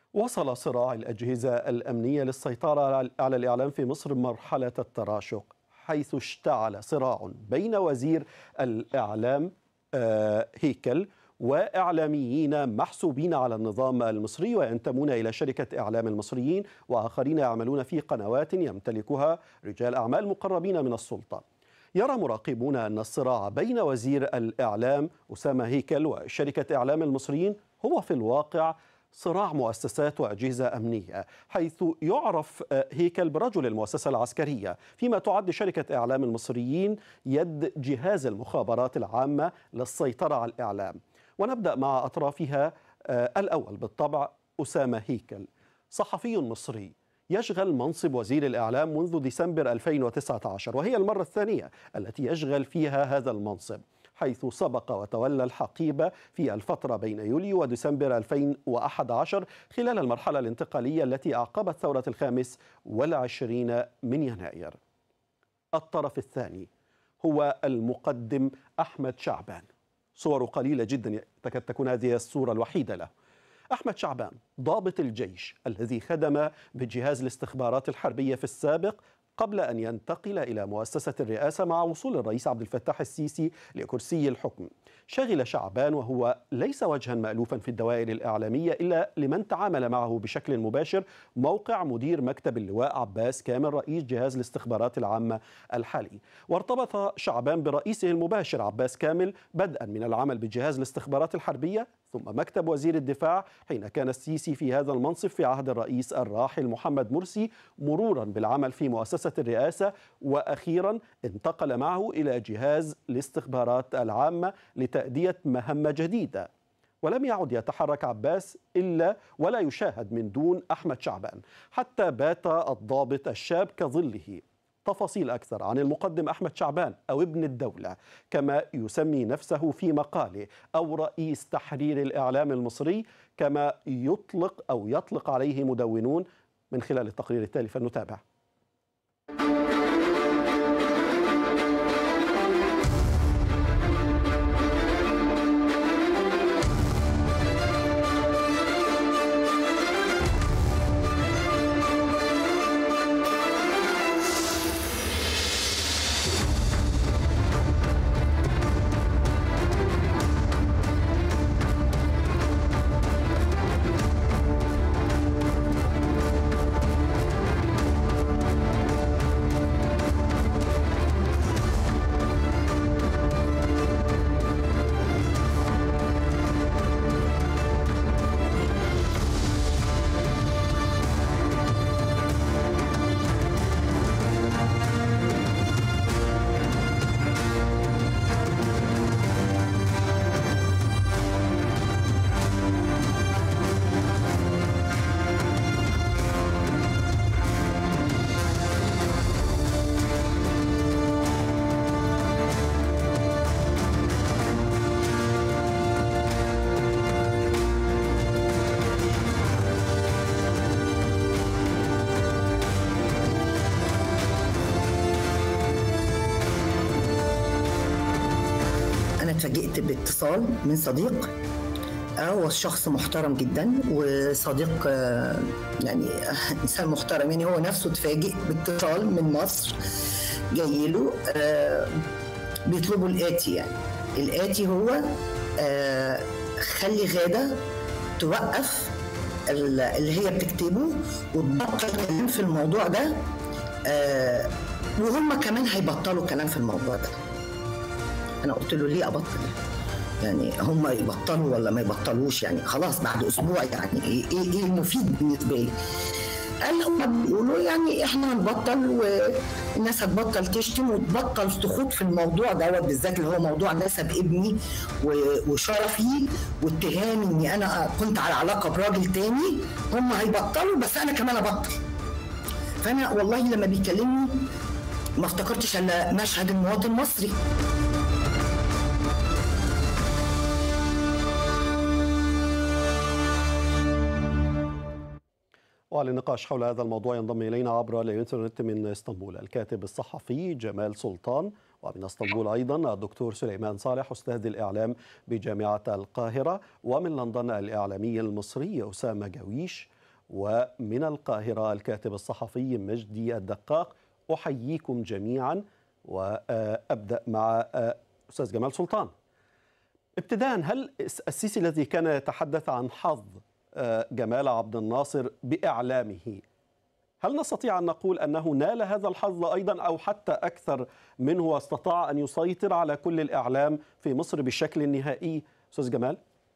وصل صراع الأجهزة الأمنية للسيطرة على الإعلام في مصر مرحلة التراشق، حيث اشتعل صراع بين وزير الإعلام هيكل وإعلاميين محسوبين على النظام المصري وينتمون إلى شركة إعلام المصريين، وآخرين يعملون في قنوات يمتلكها رجال أعمال مقربين من السلطة. يرى مراقبون أن الصراع بين وزير الإعلام أسامة هيكل وشركة إعلام المصريين هو في الواقع صراع مؤسسات وأجهزة أمنية، حيث يعرف هيكل برجل المؤسسة العسكرية، فيما تعد شركة إعلام المصريين يد جهاز المخابرات العامة للسيطرة على الإعلام. ونبدأ مع أطرافها. الأول بالطبع أسامة هيكل، صحفي مصري يشغل منصب وزير الإعلام منذ ديسمبر 2019، وهي المرة الثانية التي يشغل فيها هذا المنصب، حيث سبق وتولى الحقيبة في الفترة بين يوليو وديسمبر 2011 خلال المرحلة الانتقالية التي أعقبت ثورة 25 من يناير. الطرف الثاني هو المقدم أحمد شعبان، صور قليلة جدا تكاد تكون هذه الصورة الوحيدة له. أحمد شعبان ضابط الجيش الذي خدم بجهاز الاستخبارات الحربية في السابق قبل أن ينتقل إلى مؤسسة الرئاسة مع وصول الرئيس عبد الفتاح السيسي لكرسي الحكم. شغل شعبان وهو ليس وجها مألوفا في الدوائر الإعلامية إلا لمن تعامل معه بشكل مباشر موقع مدير مكتب اللواء عباس كامل رئيس جهاز الاستخبارات العامة الحالي. وارتبط شعبان برئيسه المباشر عباس كامل بدءا من العمل بجهاز الاستخبارات الحربية ثم مكتب وزير الدفاع حين كان السيسي في هذا المنصب في عهد الرئيس الراحل محمد مرسي، مرورا بالعمل في مؤسسة الرئاسة، وأخيرا انتقل معه إلى جهاز الاستخبارات العامة لتأدية مهمة جديدة. ولم يعد يتحرك عباس إلا ولا يشاهد من دون أحمد شعبان، حتى بات الضابط الشاب كظله. تفاصيل أكثر عن المقدم أحمد شعبان أو ابن الدولة كما يسمي نفسه في مقاله، أو رئيس تحرير الإعلام المصري كما يطلق عليه مدونون، من خلال التقرير التالي فلنتابع. اتفاجئت باتصال من صديق، هو شخص محترم جدا وصديق يعني انسان محترم، يعني هو نفسه اتفاجئ باتصال من مصر جاي له بيطلبوا الآتي. يعني الآتي هو خلي غادة توقف اللي هي بتكتبه وتبطل كلام في الموضوع ده، وهم كمان هيبطلوا كلام في الموضوع ده. أنا قلت له ليه أبطل؟ يعني هم يبطلوا ولا ما يبطلوش؟ يعني خلاص بعد أسبوع، يعني إيه المفيد بالنسبة لي؟ قال هم بيقولوا يعني إحنا هنبطل والناس هتبطل تشتم وتبطل تخوض في الموضوع ده بالذات اللي هو موضوع نسب ابني وشرفي واتهام إني أنا كنت على علاقة براجل تاني. هم هيبطلوا بس أنا كمان أبطل. فأنا والله لما بيكلمني ما افتكرتش إلا مشهد المواطن المصري. وللنقاش حول هذا الموضوع ينضم إلينا عبر الإنترنت من اسطنبول الكاتب الصحفي جمال سلطان، ومن اسطنبول أيضا الدكتور سليمان صالح أستاذ الإعلام بجامعة القاهرة، ومن لندن الإعلامي المصري أسامة جويش. ومن القاهرة الكاتب الصحفي مجدي الدقاق. أحييكم جميعا وأبدأ مع أستاذ جمال سلطان. ابتداء، هل السيسي الذي كان يتحدث عن حظ جمال عبد الناصر بإعلامه، هل نستطيع أن نقول أنه نال هذا الحظ أيضا أو حتى أكثر منه واستطاع أن يسيطر على كل الإعلام في مصر بشكل نهائي؟ أستاذ جمال.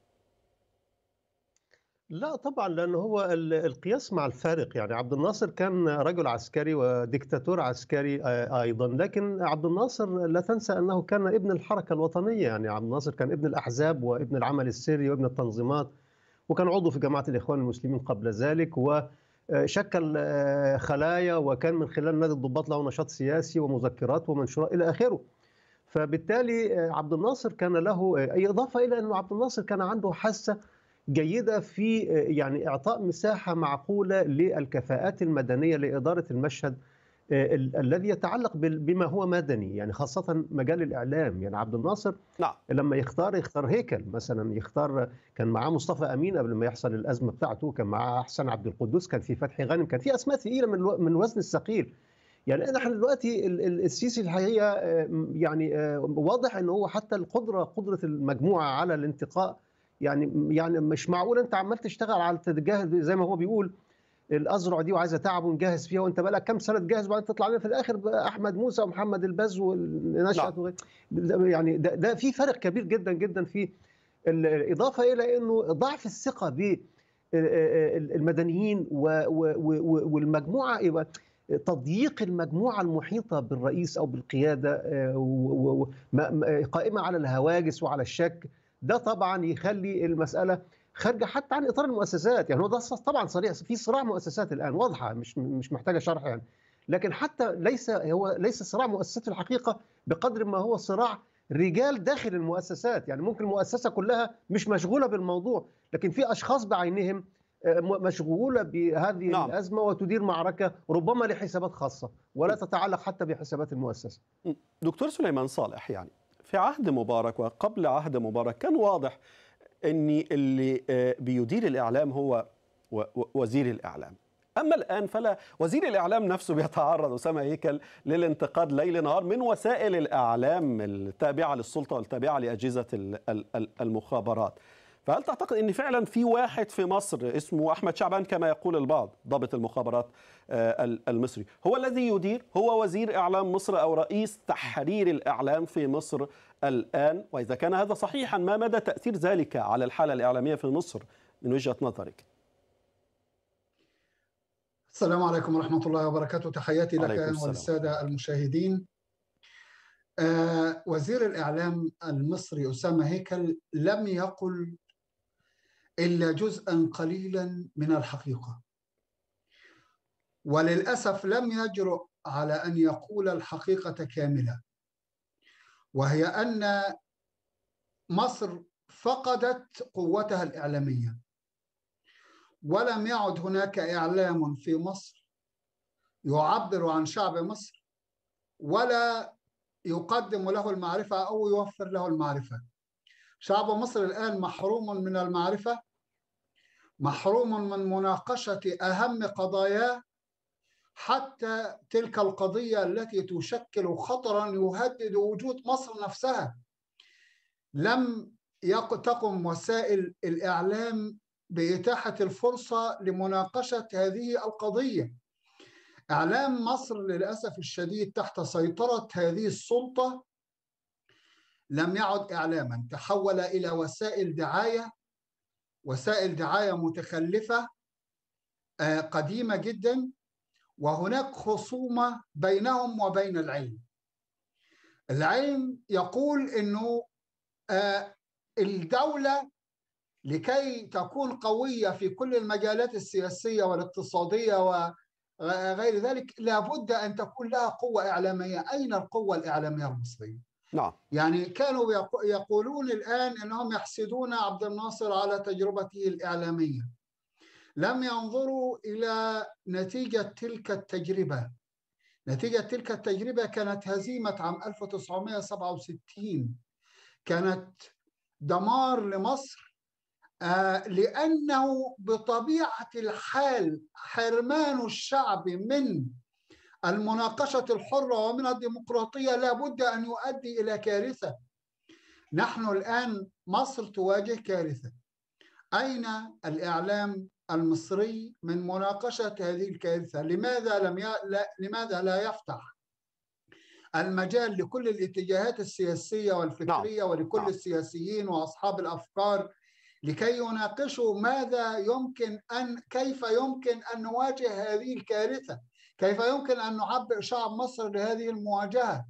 لا طبعا، لأنه هو القياس مع الفارق. يعني عبد الناصر كان رجل عسكري وديكتاتور عسكري أيضا، لكن عبد الناصر لا تنسى أنه كان ابن الحركة الوطنية. يعني عبد الناصر كان ابن الأحزاب وابن العمل السري وابن التنظيمات، وكان عضو في جماعة الإخوان المسلمين قبل ذلك، وشكل خلايا، وكان من خلال نادي الضباط له نشاط سياسي ومذكرات ومنشورات إلى آخره. فبالتالي عبد الناصر كان له إضافة إلى أنه عبد الناصر كان عنده حاسة جيدة في يعني إعطاء مساحة معقولة للكفاءات المدنية لإدارة المشهد الذي يتعلق بما هو مدني، يعني خاصة مجال الإعلام. يعني عبد الناصر لما يختار هيكل مثلا، كان معاه مصطفى أمين قبل ما يحصل الأزمة بتاعته، كان معاه أحسن عبد القدوس، كان في فتحي غانم، كان في أسماء ثقيلة من الوزن الثقيل. يعني نحن دلوقتي السيسي الحقيقة يعني واضح أنه هو حتى قدرة المجموعة على الانتقاء. يعني مش معقول انت عمال تشتغل على تجهز زي ما هو بيقول الازرع دي وعايزه تعب ونجهز فيها، وانت بقالك كام سنه تجهز وبعدين تطلع لنا في الاخر احمد موسى ومحمد البز ونشأت يعني ده في فرق كبير جدا جدا في الاضافه الى انه ضعف الثقه بالمدنيين والمجموعه، يبقى تضييق المجموعه المحيطه بالرئيس او بالقياده قائمه على الهواجس وعلى الشك. ده طبعا يخلي المسألة خارجة حتى عن إطار المؤسسات. يعني هو ده طبعا صريح، في صراع مؤسسات الآن واضحة، مش محتاجة شرح يعني. لكن حتى ليس صراع مؤسسات في الحقيقة بقدر ما هو صراع رجال داخل المؤسسات. يعني ممكن المؤسسة كلها مش مشغولة بالموضوع، لكن في أشخاص بعينهم مشغولة بهذه الأزمة وتدير معركة ربما لحسابات خاصة ولا تتعلق حتى بحسابات المؤسسة. دكتور سليمان صالح، يعني في عهد مبارك وقبل عهد مبارك كان واضح أن اللي بيدير الإعلام هو وزير الإعلام. أما الآن فلا، وزير الإعلام نفسه بيتعرض أسامة هيكل للانتقاد ليل نهار من وسائل الإعلام التابعة للسلطة والتابعة لأجهزة المخابرات. فهل تعتقد أن فعلا في واحد في مصر اسمه أحمد شعبان كما يقول البعض ضابط المخابرات المصري هو الذي يدير، هو وزير إعلام مصر أو رئيس تحرير الإعلام في مصر الآن؟ وإذا كان هذا صحيحا، ما مدى تأثير ذلك على الحالة الإعلامية في مصر من وجهة نظرك؟ السلام عليكم ورحمة الله وبركاته. تحياتي لك وللسادة المشاهدين. وزير الإعلام المصري أسامة هيكل لم يقل إلا جزءا قليلا من الحقيقة، وللأسف لم يجرؤ على أن يقول الحقيقة كاملة، وهي أن مصر فقدت قوتها الإعلامية، ولم يعد هناك إعلام في مصر يعبر عن شعب مصر ولا يقدم له المعرفة أو يوفر له المعرفة. شعب مصر الآن محروم من المعرفة، محروم من مناقشة أهم قضاياه، حتى تلك القضية التي تشكل خطرا يهدد وجود مصر نفسها. لم تقم وسائل الإعلام بإتاحة الفرصة لمناقشة هذه القضية. إعلام مصر للأسف الشديد تحت سيطرة هذه السلطة لم يعد إعلاما، تحول إلى وسائل دعاية متخلفة قديمة جدا، وهناك خصومة بينهم وبين العلم. العلم يقول أنه الدولة لكي تكون قوية في كل المجالات السياسية والاقتصادية وغير ذلك لابد أن تكون لها قوة إعلامية. أين القوة الإعلامية المصرية؟ نعم. يعني كانوا يقولون الآن أنهم يحسدون عبد الناصر على تجربته الإعلامية، لم ينظروا إلى نتيجة تلك التجربة. نتيجة تلك التجربة كانت هزيمة عام 1967، كانت دمار لمصر لأنه بطبيعة الحال حرمان الشعب من المناقشة الحرة ومن الديمقراطية لابد أن يؤدي إلى كارثة. نحن الآن مصر تواجه كارثة. أين الإعلام المصري من مناقشة هذه الكارثة؟ لماذا لا يفتح المجال لكل الاتجاهات السياسية والفكرية ولكل السياسيين وأصحاب الأفكار لكي يناقشوا كيف يمكن أن نواجه هذه الكارثة؟ كيف يمكن أن نعبئ شعب مصر لهذه المواجهة؟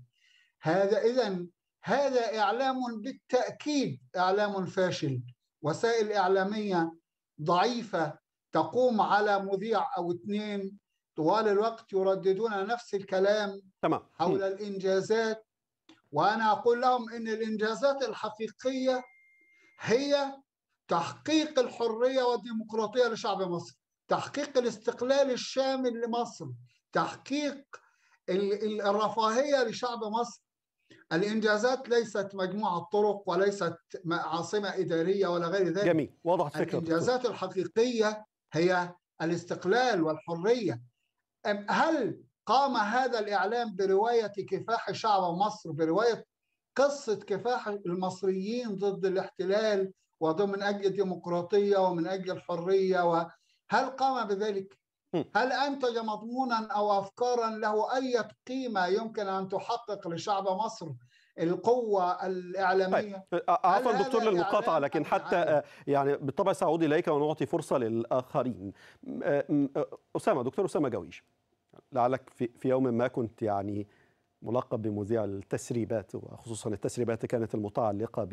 هذا إعلام بالتأكيد إعلام فاشل. وسائل إعلامية ضعيفة تقوم على مذيع أو اثنين طوال الوقت يرددون نفس الكلام حول الإنجازات، وأنا أقول لهم إن الإنجازات الحقيقية هي تحقيق الحرية والديمقراطية لشعب مصر، تحقيق الاستقلال الشامل لمصر، تحقيق الرفاهية لشعب مصر. الإنجازات ليست مجموعة طرق وليست عاصمة إدارية ولا غير ذلك. جميل، وضحت فكرة. الإنجازات الحقيقية هي الاستقلال والحرية. هل قام هذا الإعلام برواية كفاح شعب مصر، برواية قصة كفاح المصريين ضد الاحتلال ومن أجل الديمقراطية ومن أجل الحرية؟ هل قام بذلك؟ هل أنتج مضمونا أو أفكارا له أي قيمة يمكن أن تحقق لشعب مصر القوة الإعلامية؟ عفوا دكتور للمقاطعة، لكن حتى يعني بالطبع سأعود إليك ونعطي فرصة للآخرين. دكتور أسامة جويش، لعلك في يوم ما كنت يعني ملقب بمذيع التسريبات، وخصوصا التسريبات كانت المتعلقة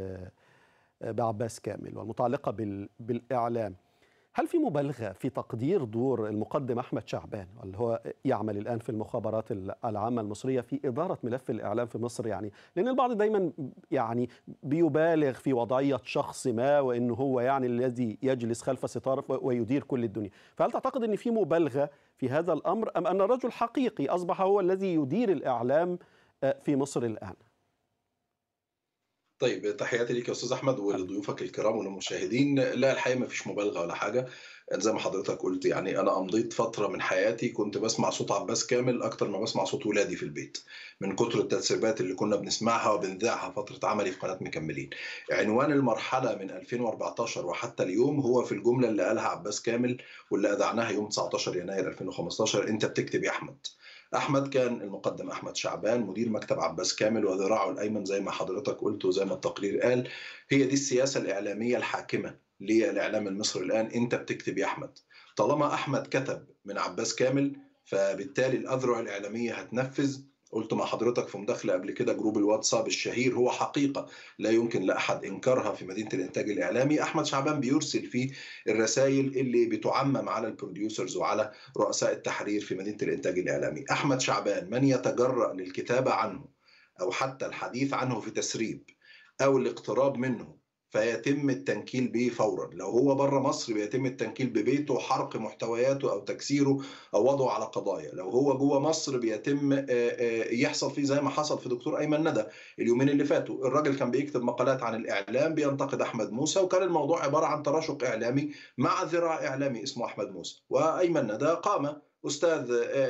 بعباس كامل والمتعلقة بالإعلام. هل في مبالغة في تقدير دور المقدم أحمد شعبان اللي هو يعمل الآن في المخابرات العامة المصرية في إدارة ملف الإعلام في مصر؟ يعني لأن البعض دايما يعني بيبالغ في وضعية شخص ما وإنه هو يعني الذي يجلس خلف ستار ويدير كل الدنيا. فهل تعتقد أن في مبالغة في هذا الأمر أم أن الرجل حقيقي أصبح هو الذي يدير الإعلام في مصر الآن؟ طيب، تحياتي ليك يا استاذ احمد ولضيوفك الكرام وللمشاهدين. لا، الحقيقه ما فيش مبالغه ولا حاجه. زي ما حضرتك قلت، يعني انا امضيت فتره من حياتي كنت بسمع صوت عباس كامل اكتر ما بسمع صوت ولادي في البيت، من كتر التسريبات اللي كنا بنسمعها وبنذاعها فتره عملي في قناه مكملين. عنوان المرحله من 2014 وحتى اليوم هو في الجمله اللي قالها عباس كامل واللي اذعناها يوم 19 يناير 2015: انت بتكتب يا احمد. احمد كان المقدم احمد شعبان مدير مكتب عباس كامل وذراعه الايمن زي ما حضرتك قلت وزي ما التقرير قال. هي دي السياسه الاعلاميه الحاكمه للاعلام المصري الان: انت بتكتب يا احمد. طالما احمد كتب من عباس كامل فبالتالي الاذرع الاعلاميه هتنفذ. قلت مع حضرتك في مداخله قبل كده، جروب الواتساب الشهير هو حقيقه لا يمكن لاحد انكارها في مدينه الانتاج الاعلامي. احمد شعبان بيرسل فيه الرسائل اللي بتعمم على البروديوسرز وعلى رؤساء التحرير في مدينه الانتاج الاعلامي. احمد شعبان من يتجرأ للكتابه عنه او حتى الحديث عنه في تسريب او الاقتراب منه فيتم التنكيل به فورا. لو هو بره مصر بيتم التنكيل ببيته، حرق محتوياته او تكسيره او وضعه على قضايا. لو هو جوه مصر بيتم يحصل فيه زي ما حصل في دكتور ايمن ندى اليومين اللي فاتوا. الراجل كان بيكتب مقالات عن الاعلام بينتقد احمد موسى، وكان الموضوع عباره عن تراشق اعلامي مع ذراع اعلامي اسمه احمد موسى. وايمن ندى قام أستاذ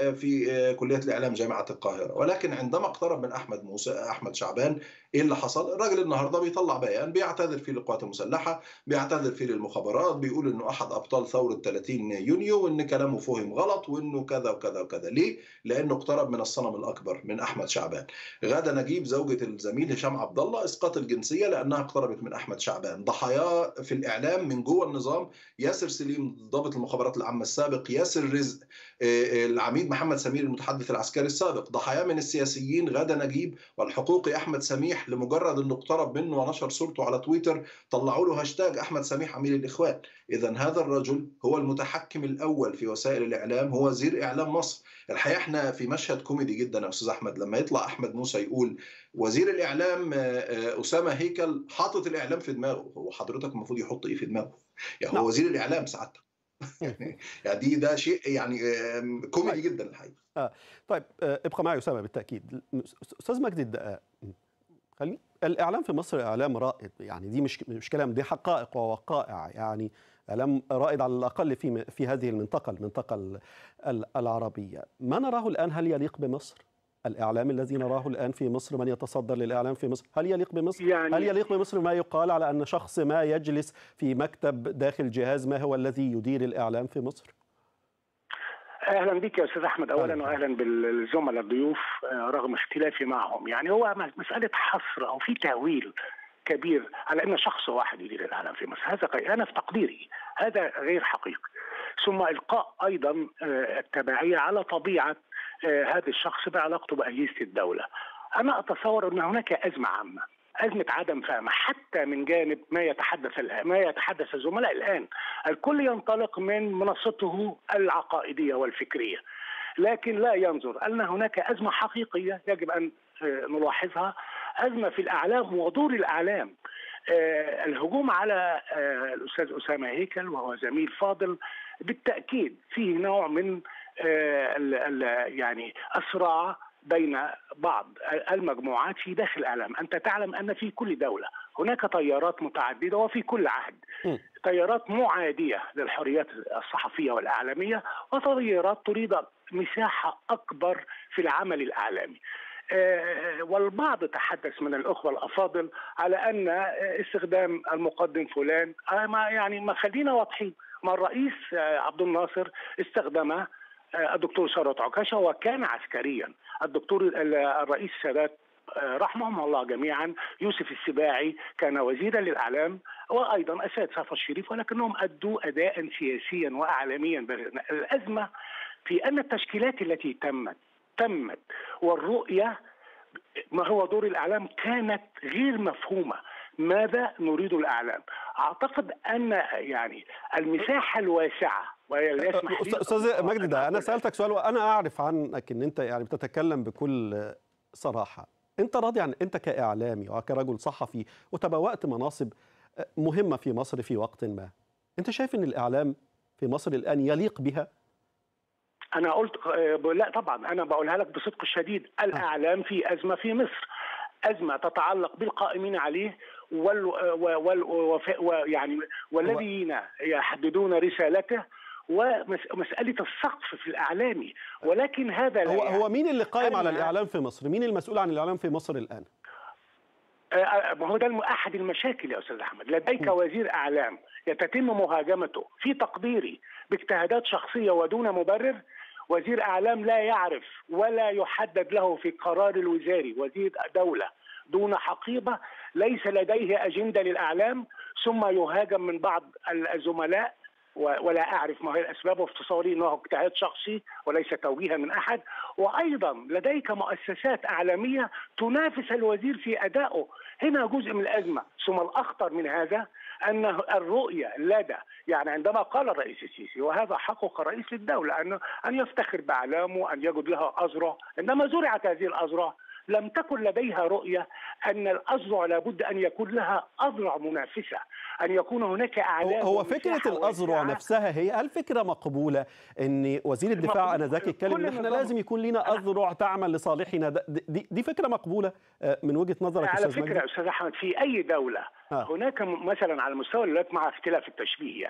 في كلية الإعلام جامعة القاهرة، ولكن عندما اقترب من أحمد شعبان إيه اللي حصل؟ الراجل النهاردة بيطلع بيان بيعتذر فيه للقوات المسلحة، بيعتذر فيه للمخابرات، بيقول إنه أحد أبطال ثورة 30 يونيو وإن كلامه فهم غلط وإنه كذا وكذا وكذا. ليه؟ لأنه اقترب من الصنم الأكبر من أحمد شعبان. غادة نجيب زوجة الزميل هشام عبد الله اسقاط الجنسية لأنها اقتربت من أحمد شعبان. ضحايا في الإعلام من جوه النظام: ياسر سليم ضابط المخابرات العامة السابق، ياسر رزق العميد محمد سمير المتحدث العسكري السابق. ضحايا من السياسيين: غادة نجيب والحقوقي أحمد سميح، لمجرد أنه اقترب منه ونشر صورته على تويتر طلعوا له هاشتاج أحمد سميح عميل الإخوان. إذن هذا الرجل هو المتحكم الأول في وسائل الإعلام، هو وزير إعلام مصر. الحقيقة احنا في مشهد كوميدي جدا يا أستاذ أحمد لما يطلع أحمد موسى يقول وزير الإعلام أسامة هيكل حاطط الإعلام في دماغه. هو حضرتك المفروض يحط إيه في دماغه؟ يعني هو وزير الإعلام سعادتك. يعني ده شيء يعني كوميدي جدا الحقيقه. طيب ابقى معي أسامة بالتاكيد. استاذ مجدي الدقاق، خليني الإعلام في مصر إعلام رائد، يعني دي مش كلام، دي حقائق ووقائع، يعني إعلام رائد على الأقل في هذه المنطقة العربية. ما نراه الآن هل يليق بمصر؟ الإعلام الذي نراه الآن في مصر، من يتصدر للإعلام في مصر، هل يليق بمصر؟ يعني هل يليق بمصر ما يقال على أن شخص ما يجلس في مكتب داخل جهاز ما هو الذي يدير الإعلام في مصر؟ اهلا بك يا استاذ احمد اولا، واهلا بالزملاء الضيوف رغم اختلافي معهم. يعني هو مساله حصر او في تهويل كبير على ان شخص واحد يدير الاعلام في مصر، هذا انا في تقديري هذا غير حقيقي. ثم القاء ايضا التبعيه على طبيعه هذا الشخص بعلاقته باجهزه الدوله. انا اتصور ان هناك ازمه عامه، أزمة عدم فهم حتى من جانب ما يتحدث الزملاء الآن. الكل ينطلق من منصته العقائدية والفكرية، لكن لا ينظر أن هناك أزمة حقيقية يجب أن نلاحظها، أزمة في الأعلام ودور الأعلام. الهجوم على الأستاذ أسامة هيكل وهو زميل فاضل بالتأكيد فيه نوع من يعني الصراع بين بعض المجموعات في داخل الإعلام. أنت تعلم أن في كل دولة هناك تيارات متعددة، وفي كل عهد تيارات معادية للحريات الصحفية والإعلامية، وتيارات تريد مساحة أكبر في العمل الإعلامي. والبعض تحدث من الأخوة الأفاضل على أن استخدام المقدم فلان، ما خلينا واضحين، ما الرئيس عبد الناصر استخدمه الدكتور ثروت عكاشة وكان عسكريا، الدكتور الرئيس السادات رحمهم الله جميعا يوسف السباعي كان وزيرا للإعلام، وأيضا السيد صفوت الشريف، ولكنهم أدوا أداء سياسيا وإعلاميا. الأزمة في أن التشكيلات التي تمت والرؤية ما هو دور الإعلام كانت غير مفهومة. ماذا نريد الإعلام؟ أعتقد أن يعني المساحة الواسعة أستاذ مجدي، أنا سألتك سؤال وأنا أعرف عنك أن أنت يعني بتتكلم بكل صراحة. أنت راضي عن أنت كإعلامي وكرجل صحفي وتبوأت مناصب مهمة في مصر في وقت ما، أنت شايف أن الإعلام في مصر الآن يليق بها؟ أنا قلت لا طبعا، أنا بقولها لك بصدق الشديد، الإعلام في أزمة في مصر، أزمة تتعلق بالقائمين عليه والذين يحددون رسالته ومسألة السقف في الإعلامي. ولكن هذا لا هو مين اللي قائم على الإعلام في مصر؟ مين المسؤول عن الإعلام في مصر الآن؟ هو ده أحد المشاكل يا أستاذ أحمد. لديك وزير أعلام يتم مهاجمته في تقديري باجتهادات شخصية ودون مبرر، وزير أعلام لا يعرف ولا يحدد له في القرار الوزاري وزير دولة دون حقيبة، ليس لديه أجندة للأعلام، ثم يهاجم من بعض الزملاء ولا أعرف ما هي الأسباب، وفي تصوري أنه اجتهاد شخصي وليس توجيها من أحد. وأيضا لديك مؤسسات إعلامية تنافس الوزير في أدائه، هنا جزء من الأزمة. ثم الأخطر من هذا أن الرؤية لدى يعني عندما قال الرئيس السيسي، وهذا حقه كرئيس للدولة أن يفتخر بأعلامه، أن يجد لها أذرع، عندما زرعت هذه الأذرع لم تكن لديها رؤية أن الأذرع لابد أن يكون لها أذرع منافسة، أن يكون هناك أعلام. هو فكرة الأذرع نفسها هي الفكرة مقبولة، أن وزير الدفاع أنذاك يتكلم إن إحنا لازم يكون لنا أذرع تعمل لصالحنا، دي فكرة مقبولة من وجهة نظرك على فكرة أستاذ أحمد؟ في أي دولة هناك مثلا على مستوى الولايات مع اختلاف التشبيه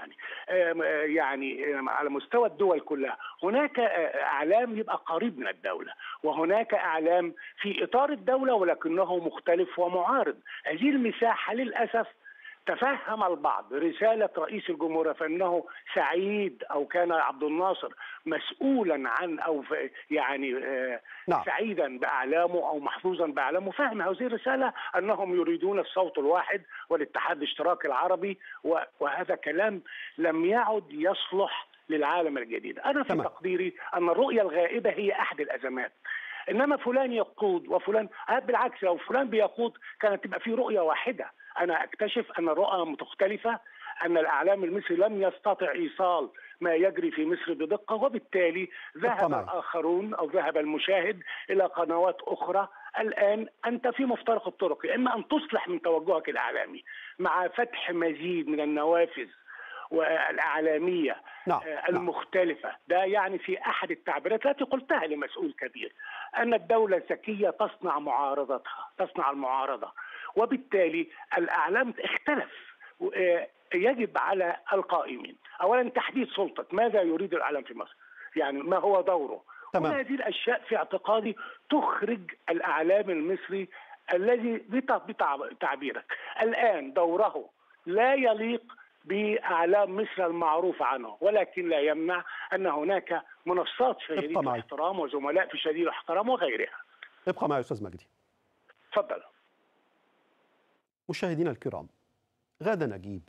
يعني على مستوى الدول كلها هناك اعلام يبقى قريب من الدوله، وهناك اعلام في اطار الدوله ولكنه مختلف ومعارض. هذه المساحه للاسف تفهم البعض رسالة رئيس الجمهورية فإنه سعيد أو كان عبد الناصر مسؤولا عن أو يعني سعيدا بأعلامه أو محظوظا بأعلامه، فهم هذه الرسالة أنهم يريدون الصوت الواحد والاتحاد الاشتراكي العربي، وهذا كلام لم يعد يصلح للعالم الجديد. أنا في تقديري أن الرؤية الغائبة هي أحد الأزمات، إنما فلان يقود وفلان، بالعكس لو فلان بيقود كانت تبقى في رؤية واحدة. أنا أكتشف أن الرؤى مختلفة، أن الإعلام المصري لم يستطع إيصال ما يجري في مصر بدقة، وبالتالي ذهب الآخرون أو ذهب المشاهد إلى قنوات أخرى. الآن أنت في مفترق الطرق، إما أن تصلح من توجهك الإعلامي مع فتح مزيد من النوافذ والإعلامية المختلفة. ده يعني في أحد التعبيرات التي قلتها لمسؤول كبير أن الدولة الذكية تصنع معارضتها، تصنع المعارضة، وبالتالي الإعلام اختلف. يجب على القائمين أولا تحديد سلطة ماذا يريد الإعلام في مصر، يعني ما هو دوره. تمام. هذه الأشياء في اعتقادي تخرج الإعلام المصري الذي بتعبيرك الآن دوره لا يليق بأعلام مصر المعروف عنه، ولكن لا يمنع أن هناك منصات شديدة الاحترام وزملاء في شديد الاحترام وغيرها. ابقى معي أستاذ مجدي. تفضل. مشاهدينا الكرام، غادة نجيب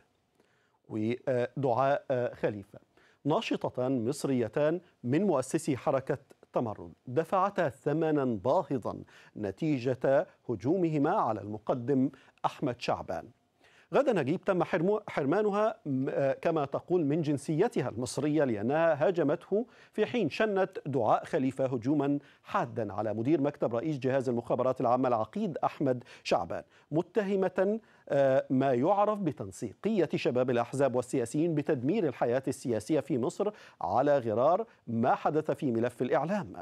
ودعاء خليفة ناشطتان مصريتان من مؤسسي حركة تمرد دفعتا ثمنا باهظا نتيجة هجومهما على المقدم أحمد شعبان. غادة نجيب تم حرمانها كما تقول من جنسيتها المصرية لأنها هاجمته، في حين شنت دعاء خليفة هجوما حادا على مدير مكتب رئيس جهاز المخابرات العامة العقيد أحمد شعبان، متهمة ما يعرف بتنسيقية شباب الأحزاب والسياسيين بتدمير الحياة السياسية في مصر على غرار ما حدث في ملف الإعلام.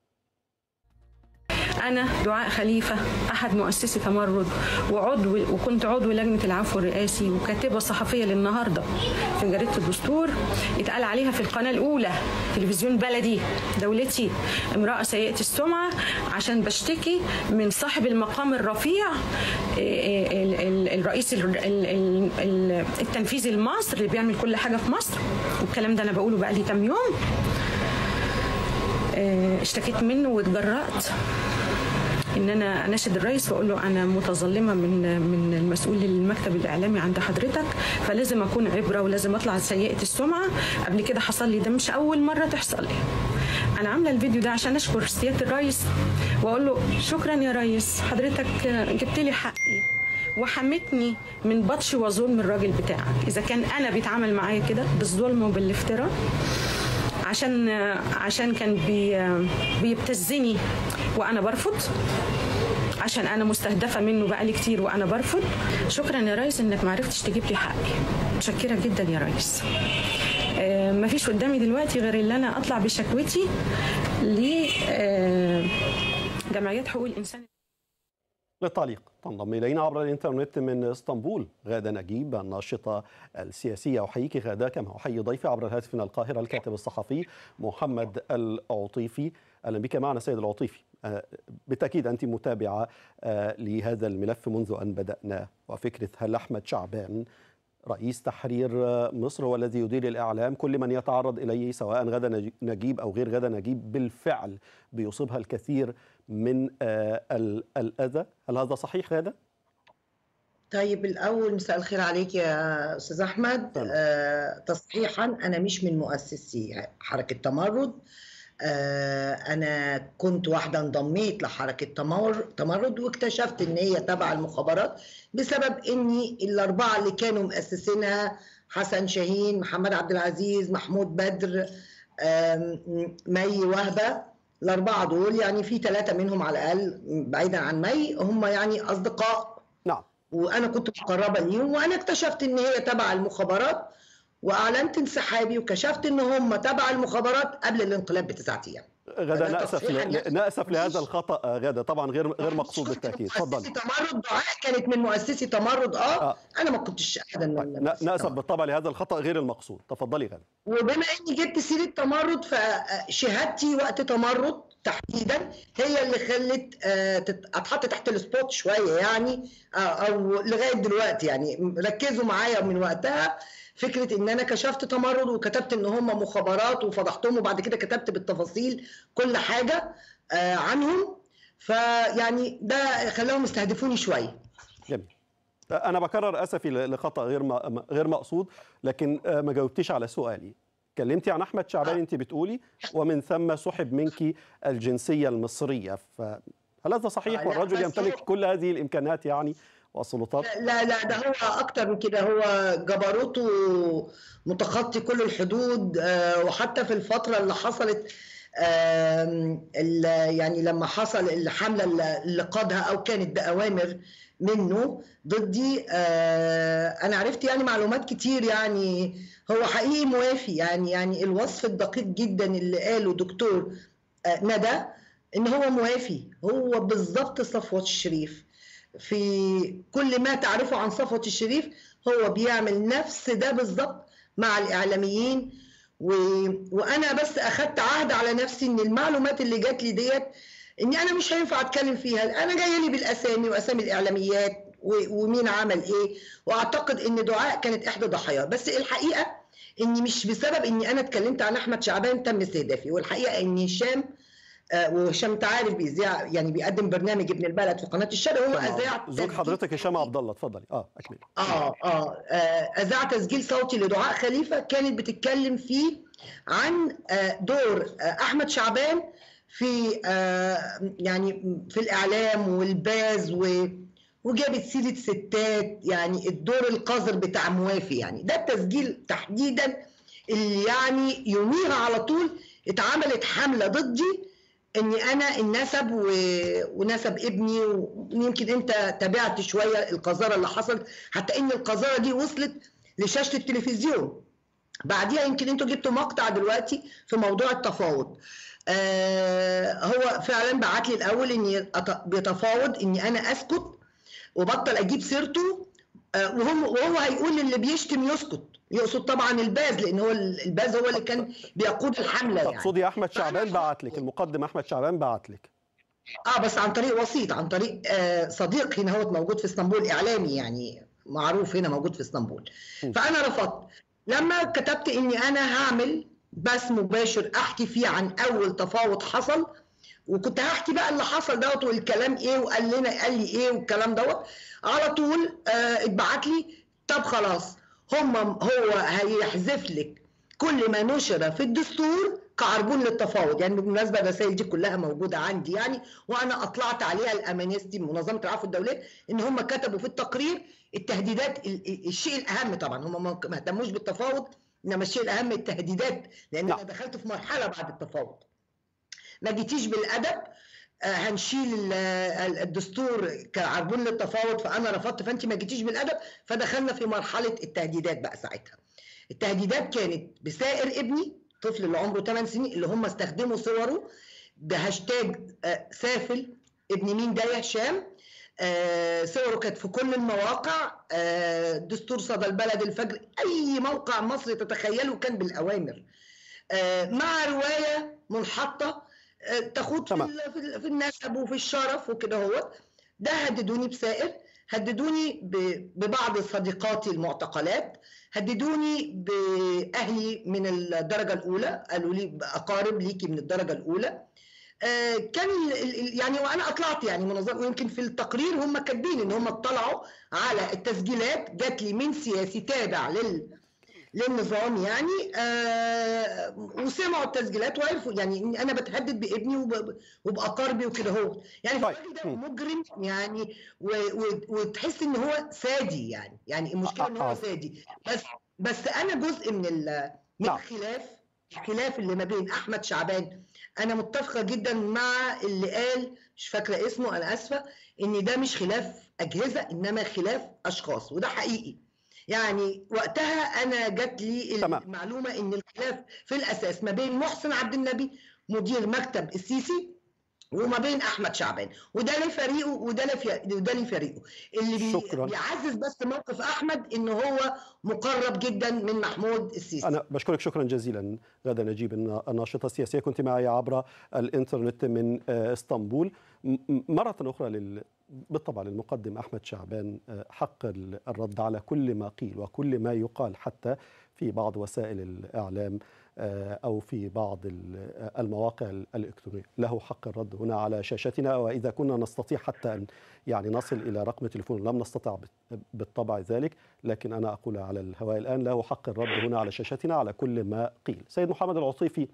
أنا دعاء خليفة أحد مؤسسي تمرد وكنت عضو لجنة العفو الرئاسي وكاتبة صحفية للنهاردة في جريدة الدستور، اتقال عليها في القناة الأولى تلفزيون بلدي دولتي امرأة سيئة السمعة عشان بشتكي من صاحب المقام الرفيع الرئيس التنفيذي لمصر اللي بيعمل كل حاجة في مصر، والكلام ده أنا بقوله بقالي كام يوم. اشتكيت منه واتجرأت ان انا اناشد الرئيس واقول له انا متظلمه من المسؤول المكتب الاعلامي عند حضرتك، فلازم اكون عبره ولازم اطلع سيئه السمعه. قبل كده حصل لي ده، مش اول مره تحصل لي. انا عامله الفيديو ده عشان اشكر سياده الرئيس واقول له شكرا يا ريس، حضرتك جبت لي حقي وحمتني من بطش وظلم الراجل بتاعك. اذا كان انا بيتعامل معايا كده بالظلم وبالافتراء عشان كان بيبتزني وانا برفض، عشان انا مستهدفه منه بقالي كتير وانا برفض. شكرا يا ريس انك ما عرفتش تجيب لي حقي، متشكره جدا يا ريس. مفيش قدامي دلوقتي غير اللي انا اطلع بشكوتي لجمعيات حقوق الانسان. للتعليق تنضم إلينا عبر الإنترنت من اسطنبول غادة نجيب الناشطة السياسية. أحييك غادة، كما أحيي ضيفي عبر الهاتف من القاهرة الكاتب الصحفي محمد العطيفي. أهلا بك معنا سيد العطيفي. بالتأكيد أنت متابعة لهذا الملف منذ أن بدأنا، وفكرة هل أحمد شعبان رئيس تحرير مصر هو الذي يدير الإعلام، كل من يتعرض إليه سواء غادة نجيب أو غير غادة نجيب بالفعل بيصيبها الكثير من الأذى. هل هذا صحيح غادة؟ طيب الأول مساء الخير عليك يا أستاذ أحمد. تصحيحا أنا مش من مؤسسي حركة تمرد، أنا كنت واحدة انضميت لحركة تمرد واكتشفت إن هي تبع المخابرات بسبب إني الأربعة اللي كانوا مؤسسينها حسن شاهين، محمد عبد العزيز، محمود بدر، مي وهبة، الأربعة دول يعني في 3 منهم على الأقل بعيدا عن مي هم يعني أصدقاء. نعم. وأنا كنت مقربة ليهم، وأنا اكتشفت إن هي تبع المخابرات وأعلنت انسحابي وكشفت إن هم تبع المخابرات قبل الانقلاب ب9 أيام. غادة نأسف لهذا الخطأ غادة، طبعا غير مقصود بالتأكيد. تفضل. تمرد دعاء كانت من مؤسسي تمرد أنا ما كنتش أبدا نأسف بالطبع لهذا الخطأ غير المقصود. تفضلي غادة. وبما إني جبت سيرة تمرد فشهادتي وقت تمرد تحديدا هي اللي خلت اتحط تحت السبوت شوية يعني، أو لغاية دلوقتي يعني ركزوا معايا من وقتها. فكرة ان انا كشفت تمرد وكتبت ان هم مخابرات وفضحتهم، وبعد كده كتبت بالتفاصيل كل حاجة عنهم، فيعني ده خلاهم يستهدفوني شوية. جميل. انا بكرر اسفي لخطأ غير مقصود، لكن ما جاوبتيش على سؤالي. اتكلمتي عن احمد شعبان انت بتقولي، ومن ثم سحب منك الجنسية المصرية، فهل هذا صحيح والرجل يمتلك كل هذه الامكانات يعني والسلطات؟ لا ده هو اكتر من كده، هو جبروته متخطي كل الحدود. وحتى في الفتره اللي حصلت يعني لما حصل الحمله اللي قادها او كانت باوامر منه ضدي، انا عرفت يعني معلومات كتير. يعني هو حقيقي موافي، يعني الوصف الدقيق جدا اللي قاله دكتور ندى ان هو موافي، هو بالظبط صفوت الشريف. في كل ما تعرفه عن صفوة الشريف هو بيعمل نفس ده بالظبط مع الإعلاميين. وأنا بس أخدت عهد على نفسي إن المعلومات اللي جات لي ديت إني أنا مش هينفع أتكلم فيها. أنا جاية لي بالأسامي وأسامي الإعلاميات ومين عمل إيه، وأعتقد إن دعاء كانت إحدى ضحايا. بس الحقيقة إني مش بسبب إني أنا اتكلمت عن أحمد شعبان تم استهدافي. والحقيقة إن هشام وهشام تعرف بيذيع يعني بيقدم برنامج ابن البلد في قناه الشرق. هو اذاع زوج حضرتك هشام عبد الله، اتفضلي. اكمل. اذاع تسجيل صوتي لدعاء خليفه كانت بتتكلم فيه عن دور احمد شعبان في يعني في الاعلام والباز، وجابت سيره ستات، يعني الدور القذر بتاع موافي. يعني ده التسجيل تحديدا اللي يعني يوميها على طول اتعملت حمله ضدي اني انا النسب ونسب ابني. ويمكن انت تابعت شويه القذاره اللي حصلت، حتى ان القذاره دي وصلت لشاشه التلفزيون. بعديها يمكن انتوا جبتوا مقطع دلوقتي في موضوع التفاوض. هو فعلا بعت لي الاول اني بيتفاوض اني انا اسكت وبطل اجيب سيرته، وهو هيقول اللي بيشتم يسكت. يقصد طبعا الباز، لان هو الباز هو اللي كان بيقود الحمله. يعني تقصدي احمد شعبان بعت لك، المقدم احمد شعبان بعت لك؟ بس عن طريق وسيط، عن طريق صديق هنا هو موجود في اسطنبول، اعلامي يعني معروف هنا موجود في اسطنبول. فانا رفضت لما كتبت اني انا هعمل بث مباشر احكي فيه عن اول تفاوض حصل، وكنت هحكي بقى اللي حصل دوت والكلام ايه وقال لي ايه والكلام دوت. على طول اتبعت لي طب خلاص هو هيحذف لك كل ما نشر في الدستور كعربون للتفاوض. يعني بالمناسبه الرسائل دي كلها موجوده عندي يعني، وانا اطلعت عليها الامانستي منظمه العفو الدوليه ان هم كتبوا في التقرير التهديدات. الشيء الاهم طبعا هم ما اهتموش بالتفاوض، انما الشيء الاهم التهديدات، لان انا دخلت في مرحله بعد التفاوض. ما جيتيش بالادب، هنشيل الدستور كعربون للتفاوض، فانا رفضت، فانت ما جيتيش بالادب. فدخلنا في مرحله التهديدات بقى. ساعتها التهديدات كانت بسائر ابني طفل اللي عمره 8 سنين اللي هم استخدموا صوره بهاشتاج سافل ابن مين ده يا هشام. صوره كانت في كل المواقع، دستور صدى البلد، الفجر، اي موقع مصري تتخيله كان بالاوامر، مع روايه منحطه تخوض في النسب وفي الشرف وكده. هو ده هددوني بسائر، هددوني ببعض صديقاتي المعتقلات، هددوني بأهلي من الدرجة الأولى، قالوا لي أقارب ليكي من الدرجة الأولى. كان يعني وأنا أطلعت يعني منظمة، ويمكن في التقرير هم كاتبين إن هم اطلعوا على التسجيلات جات لي من سياسي تابع للنظام يعني، وسمعوا التسجيلات وعرفوا يعني انا بتهدد بابني وباقاربي وكده. هو يعني الراجل ده مجرم يعني، وتحس ان هو سادي يعني المشكله ان هو سادي. بس انا جزء من الخلاف اللي ما بين احمد شعبان. انا متفقه جدا مع اللي قال، مش فاكره اسمه انا اسفه، ان ده مش خلاف اجهزه انما خلاف اشخاص، وده حقيقي. يعني وقتها انا جات لي المعلومه ان الخلاف في الاساس ما بين محسن عبد النبي مدير مكتب السيسي وما بين احمد شعبان، وده ليه فريقه وده ليه فريقه اللي بيعزز بس موقف احمد ان هو مقرب جدا من محمود السيسي. انا بشكرك شكرا جزيلا غادة نجيب، الناشطه السياسيه، كنت معي عبر الانترنت من اسطنبول. مره اخرى بالطبع للمقدم أحمد شعبان حق الرد على كل ما قيل وكل ما يقال، حتى في بعض وسائل الإعلام أو في بعض المواقع الإلكترونية. له حق الرد هنا على شاشتنا، وإذا كنا نستطيع حتى أن يعني نصل إلى رقم تليفون، لم نستطع بالطبع ذلك، لكن أنا أقول على الهواء الآن له حق الرد هنا على شاشتنا على كل ما قيل. سيد محمد العطيفي،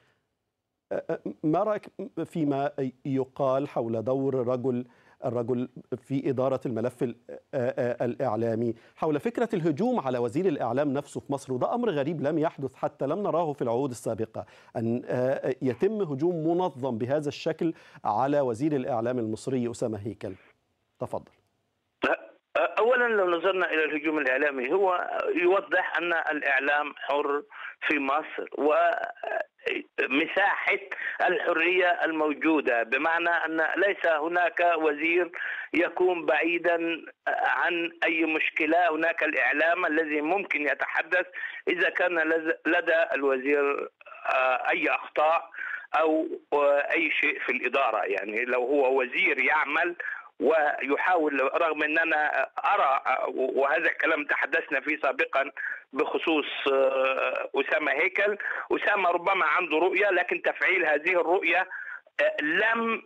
ما رأيك فيما يقال حول دور الرجل في إدارة الملف الإعلامي، حول فكرة الهجوم على وزير الإعلام نفسه في مصر؟ وده أمر غريب لم يحدث، حتى لم نراه في العهود السابقة، أن يتم هجوم منظم بهذا الشكل على وزير الإعلام المصري أسامة هيكل. تفضل. أولا لو نظرنا إلى الهجوم الإعلامي، هو يوضح أن الإعلام حر في مصر، ومن مساحة الحرية الموجودة، بمعنى أن ليس هناك وزير يكون بعيدا عن أي مشكلة. هناك الإعلام الذي ممكن يتحدث إذا كان لدى الوزير أي أخطاء أو أي شيء في الإدارة. يعني لو هو وزير يعمل ويحاول، رغم أن أنا أرى وهذا الكلام تحدثنا فيه سابقا بخصوص أسامة هيكل، أسامة ربما عنده رؤية لكن تفعيل هذه الرؤية لم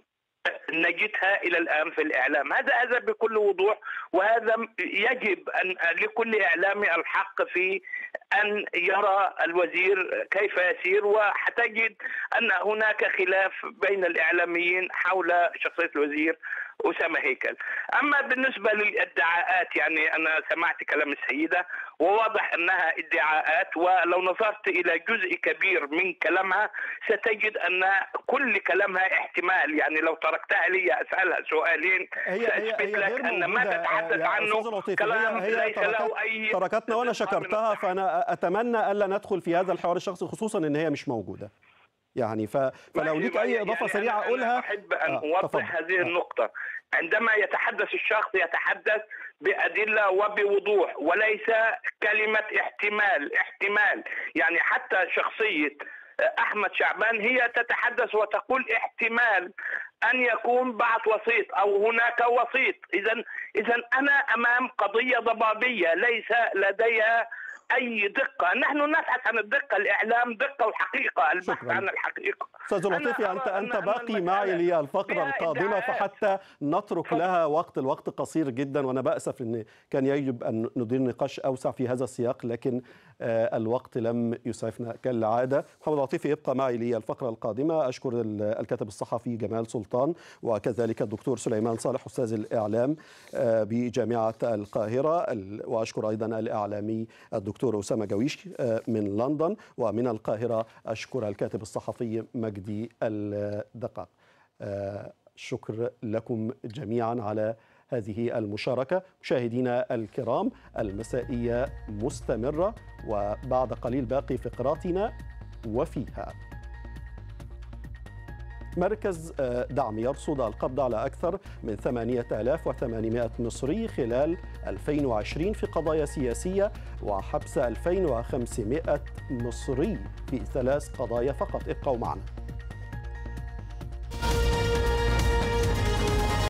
نجدها إلى الآن في الإعلام. هذا بكل وضوح، وهذا يجب أن لكل إعلامي الحق في أن يرى الوزير كيف يسير، وحتجد أن هناك خلاف بين الإعلاميين حول شخصية الوزير أسامة هيكل. أما بالنسبة للادعاءات، يعني أنا سمعت كلام السيدة وواضح أنها ادعاءات، ولو نظرت إلى جزء كبير من كلامها ستجد أن كل كلامها احتمال. يعني لو تركتها لي أسألها سؤالين سأثبت لك أن ما تتحدث عنه كلام ليس له أي تركتنا وأنا شكرتها، فأنا أتمنى ألا ندخل في هذا الحوار الشخصي، خصوصا أن هي مش موجودة. يعني فلو ليك أي إضافة سريعة أقولها. أحب أن أوضح هذه النقطة. عندما يتحدث الشخص يتحدث بأدلة وبوضوح، وليس كلمة احتمال. يعني حتى شخصية أحمد شعبان هي تتحدث وتقول احتمال أن يكون بعض وسيط أو هناك وسيط. إذا أنا أمام قضية ضبابية ليس لديها أي دقة. نحن نبحث عن الدقة، الإعلام دقة والحقيقة، البحث عن الحقيقة. أستاذ لطيفي، أنت باقي معي للفقرة القادمة، فحتى نترك لها وقت. الوقت قصير جدا، وأنا بأسف أن كان يجب أن ندير نقاش أوسع في هذا السياق، لكن الوقت لم يسعفنا كالعادة. محمد لطيفي يبقى معي للفقرة القادمة. أشكر الكاتب الصحفي جمال سلطان، وكذلك الدكتور سليمان صالح أستاذ الإعلام بجامعة القاهرة، وأشكر أيضا الإعلامي الدكتور أسامة جويش من لندن، ومن القاهرة أشكر الكاتب الصحفي مجدي الدقاق. شكر لكم جميعا على هذه المشاركة. مشاهدينا الكرام، المسائية مستمرة، وبعد قليل باقي فقراتنا وفيها. مركز دعم يرصد القبض على أكثر من 8800 مصري خلال 2020 في قضايا سياسية، وحبس 2500 مصري في 3 قضايا فقط. ابقوا معنا.